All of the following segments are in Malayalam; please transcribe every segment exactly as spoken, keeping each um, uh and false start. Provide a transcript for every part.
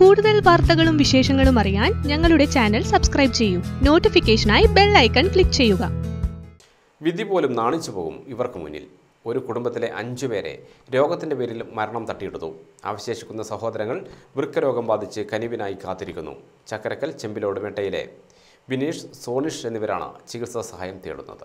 കൂടുതൽ വാർത്തകളും വിശേഷങ്ങളും അറിയാൻ ഞങ്ങളുടെ ചാനൽ സബ്സ്ക്രൈബ് ചെയ്യൂ. നോട്ടിഫിക്കേഷനായി ബെൽ ഐക്കൺ ക്ലിക്ക് ചെയ്യുക. വിധി പോലും നാണിച്ചു പോകും ഇവർക്ക് മുന്നിൽ. ഒരു കുടുംബത്തിലെ അഞ്ചു പേരെ രോഗത്തിൻ്റെ പേരിൽ മരണം തട്ടിയെടുത്തു. അവശേഷിക്കുന്ന സഹോദരങ്ങൾ വൃക്കരോഗം ബാധിച്ച് കനിവിനായി കാത്തിരിക്കുന്നു. ചക്കരക്കൽ ചെമ്പിലോട് മെട്ടയിലെ വിനീഷ്, സോണിഷ് എന്നിവരാണ് ചികിത്സാ സഹായം തേടുന്നത്.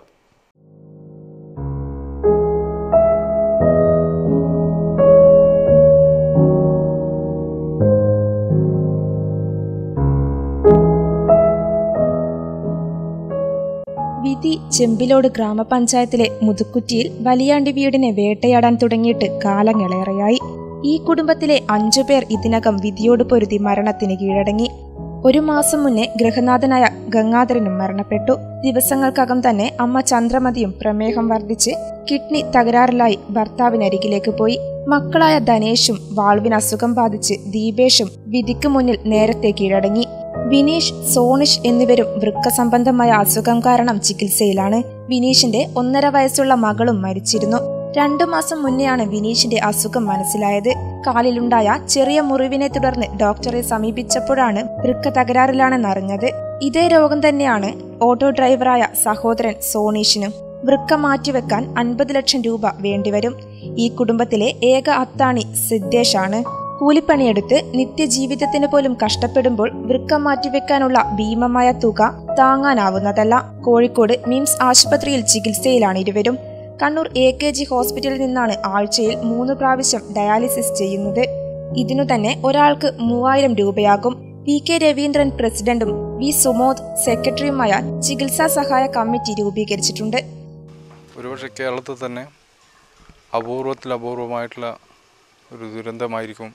വിധി ചെമ്പിലോട് ഗ്രാമപഞ്ചായത്തിലെ മുതുക്കുറ്റിയിൽ വലിയാണ്ടി വീടിനെ വേട്ടയാടാൻ തുടങ്ങിയിട്ട് കാലങ്ങളേറെയായി. ഈ കുടുംബത്തിലെ അഞ്ചു പേർ ഇതിനകം വിധിയോട് പൊരുതി മരണത്തിന് കീഴടങ്ങി. ഒരു മാസം മുന്നേ ഗൃഹനാഥനായ ഗംഗാധരനും മരണപ്പെട്ടു. ദിവസങ്ങൾക്കകം തന്നെ അമ്മ ചന്ദ്രമതിയും പ്രമേഹം വർദ്ധിച്ച് കിഡ്നി തകരാറിലായി ഭർത്താവിനരികിലേക്ക് പോയി. മക്കളായ ധനേഷും വാൾവിന് അസുഖം ബാധിച്ച് ദീപേഷും വിധിക്ക് മുന്നിൽ നേരത്തെ കീഴടങ്ങി. വിനീഷ്, സോണിഷ് എന്നിവരും വൃക്ക സംബന്ധമായ അസുഖം കാരണം ചികിത്സയിലാണ്. വിനീഷിന്റെ ഒന്നര വയസ്സുള്ള മകളും മരിച്ചിരുന്നു. രണ്ടു മാസം മുന്നെയാണ് വിനീഷിന്റെ അസുഖം മനസ്സിലായത്. കാലിലുണ്ടായ ചെറിയ മുറിവിനെ തുടർന്ന് ഡോക്ടറെ സമീപിച്ചപ്പോഴാണ് വൃക്ക തകരാറിലാണെന്നറിഞ്ഞത്. ഇതേ രോഗം തന്നെയാണ് ഓട്ടോ ഡ്രൈവറായ സഹോദരൻ സോണീഷിനും. വൃക്ക മാറ്റിവെക്കാൻ അൻപത് ലക്ഷം രൂപ വേണ്ടിവരും. ഈ കുടുംബത്തിലെ ഏക അത്താണി സിദ്ദേശാണ്. കൂലിപ്പണിയെടുത്ത് നിത്യജീവിതത്തിന് പോലും കഷ്ടപ്പെടുമ്പോൾ വൃക്ക മാറ്റിവെക്കാനുള്ള ഭീമമായ തുക താങ്ങാനാവുന്നതല്ല. കോഴിക്കോട് മിംസ് ആശുപത്രിയിൽ ചികിത്സയിലാണ് ഇരുവരും. കണ്ണൂർ എ കെ ജി ഹോസ്പിറ്റലിൽ നിന്നാണ് ആഴ്ചയിൽ മൂന്ന് പ്രാവശ്യം ഡയാലിസിസ് ചെയ്യുന്നത്. ഇതിനു തന്നെ ഒരാൾക്ക് മൂവായിരം രൂപയാകും. പി കെ രവീന്ദ്രൻ പ്രസിഡന്റും വി സുമോദ് സെക്രട്ടറിയുമായ ചികിത്സാ സഹായ കമ്മിറ്റി രൂപീകരിച്ചിട്ടുണ്ട്. ഒരുപക്ഷെ കേരളത്തിൽ തന്നെ അപൂർവത്തിൽ അപൂർവമായിട്ടുള്ള ഒരു ദുരന്തമായിരിക്കും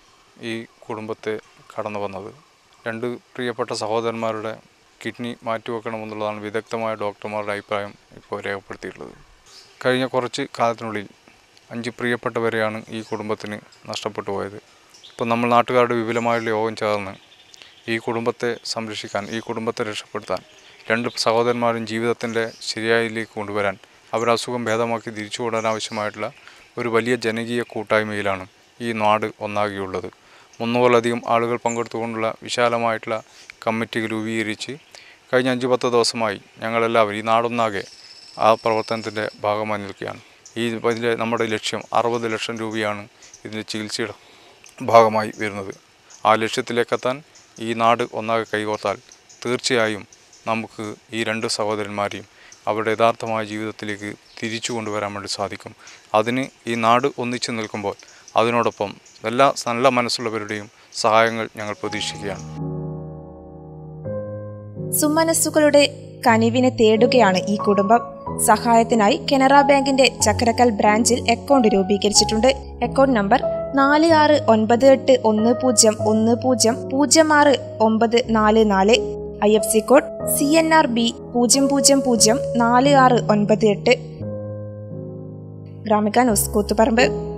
ഈ കുടുംബത്തെ കടന്നു വന്നത്. രണ്ട് പ്രിയപ്പെട്ട സഹോദരന്മാരുടെ കിഡ്നി മാറ്റിവെക്കണമെന്നുള്ളതാണ് വിദഗ്ധമായ ഡോക്ടർമാരുടെ അഭിപ്രായം ഇപ്പോൾ രേഖപ്പെടുത്തിയിട്ടുള്ളത്. കഴിഞ്ഞ കുറച്ച് കാലത്തിനുള്ളിൽ അഞ്ച് പ്രിയപ്പെട്ടവരെയാണ് ഈ കുടുംബത്തിന് നഷ്ടപ്പെട്ടു പോയത്. ഇപ്പോൾ നമ്മൾ നാട്ടുകാരുടെ വിപുലമായുള്ള യോഗം ചേർന്ന് ഈ കുടുംബത്തെ സംരക്ഷിക്കാൻ, ഈ കുടുംബത്തെ രക്ഷപ്പെടുത്താൻ, രണ്ട് സഹോദരന്മാരും ജീവിതത്തിൻ്റെ ശരിയായിലേക്ക് കൊണ്ടുവരാൻ, അവരുടെ അസുഖം ഭേദമാക്കി തിരിച്ചുകൊണ്ടാൻ ആവശ്യമായിട്ടുള്ള ഒരു വലിയ ജനകീയ കൂട്ടായ്മയിലാണ് ഈ നാട് ഒന്നാകെയുള്ളത്. മുന്നൂറിലധികം ആളുകൾ പങ്കെടുത്തുകൊണ്ടുള്ള വിശാലമായിട്ടുള്ള കമ്മിറ്റി രൂപീകരിച്ച് കഴിഞ്ഞ അഞ്ച് പത്ത് ദിവസമായി ഞങ്ങളെല്ലാവരും ഈ നാടൊന്നാകെ ആ പ്രവർത്തനത്തിൻ്റെ ഭാഗമായി നിൽക്കുകയാണ്. ഈ ഇതിലെ നമ്മുടെ ലക്ഷ്യം അറുപത് ലക്ഷം രൂപയാണ് ഇതിൻ്റെ ചികിത്സയുടെ ഭാഗമായി വരുന്നത്. ആ ലക്ഷ്യത്തിലേക്കെത്താൻ ഈ നാട് ഒന്നാകെ കൈകോർത്താൽ തീർച്ചയായും നമുക്ക് ഈ രണ്ട് സഹോദരന്മാരെയും അവരുടെ യഥാർത്ഥമായ ജീവിതത്തിലേക്ക് തിരിച്ചു കൊണ്ടുവരാൻ വേണ്ടി സാധിക്കും. അതിന് ഈ നാട് ഒന്നിച്ചു നിൽക്കുമ്പോൾ അതിനോടൊപ്പം എല്ലാ നല്ല മനസ്സുള്ളവരുടെയും സഹായങ്ങൾ ഞങ്ങൾ പ്രതീക്ഷിക്കുകയാണ്. സുമനസ്സുകളുടെ കനിവിനെ തേടുകയാണ് ഈ കുടുംബം. സഹായത്തിനായി കനറ ബാങ്കിന്റെ ചക്കരക്കൽ ബ്രാഞ്ചിൽ അക്കൗണ്ട് രൂപീകരിച്ചിട്ടുണ്ട്. അക്കൗണ്ട് നമ്പർ നാല് ആറ് ഒൻപത് എട്ട് ഒന്ന് പൂജ്യം ഒന്ന് പൂജ്യം പൂജ്യം ആറ് ഒമ്പത് നാല് നാല്. I F C code C N R B പൂജ്യം പൂജ്യം പൂജ്യം നാല് ആറ് ഒൻപത് എട്ട്. ഗ്രാമിക ന്യൂസ് കൂത്തുപറമ്പ്.